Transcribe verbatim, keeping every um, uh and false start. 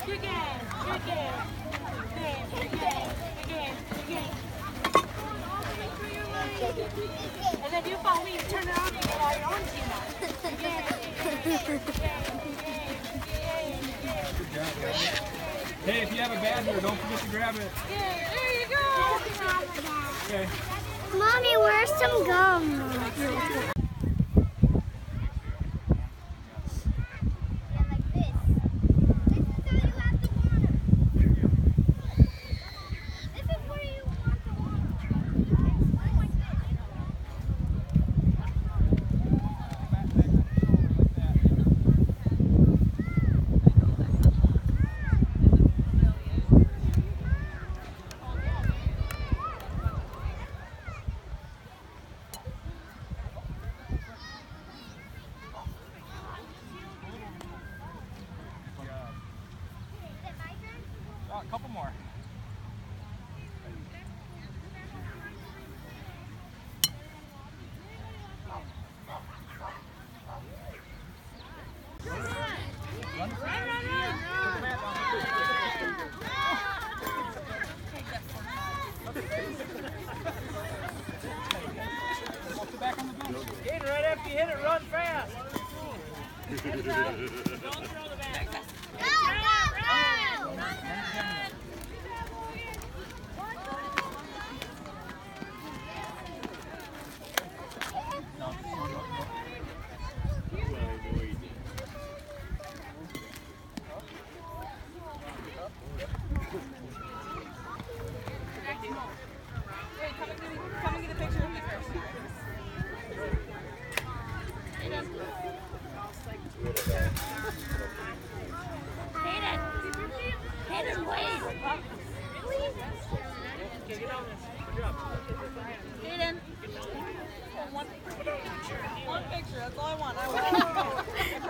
Good game. Good game. Good game. Good game. Good game. Good game. And then you follow me, you turn it on and you get all your own team on. Good game. Good game. Good game. Good job, guys. Hey, if you have a bad here, don't forget to grab it. Yeah, there you go. Okay. Mommy, where's some gum? A couple more. Gator, right after you hit it, run fast. Don't throw the bag. Go, go, go! Wait, come and get, come and get a picture of me first. Hayden! Hayden, wait! Hayden! One, one picture, that's all I want. I want